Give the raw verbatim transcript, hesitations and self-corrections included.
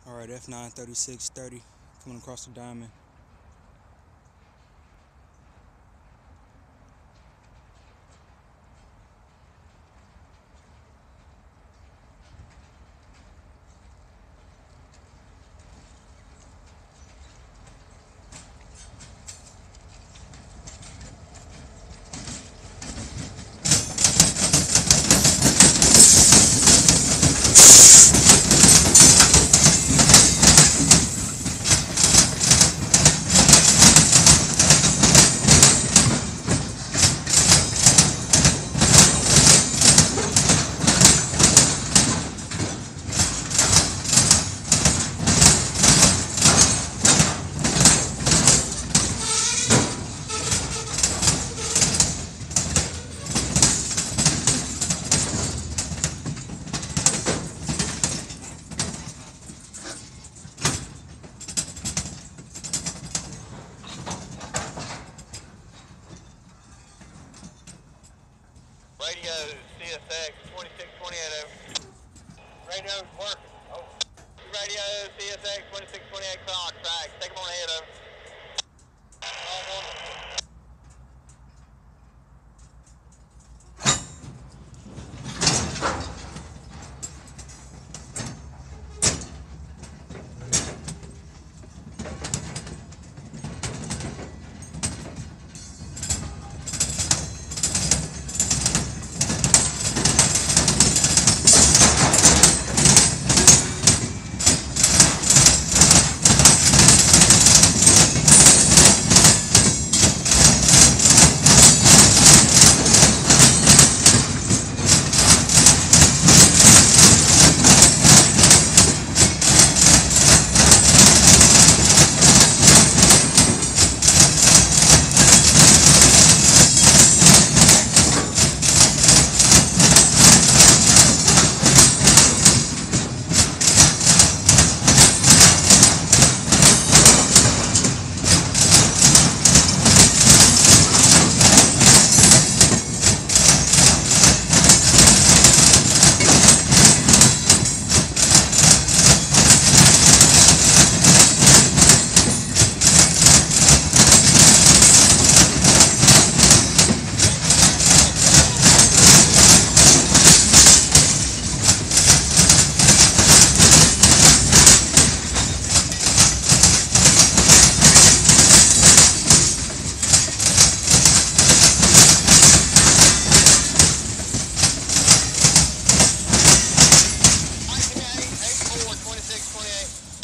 Alright, F nine thirty-six thirty coming across the diamond. Radio C S X twenty-six twenty-eight over. Radio's working. Oh. Radio C S X twenty-six twenty-eight on track. Take them on ahead over. twenty-six twenty-eight.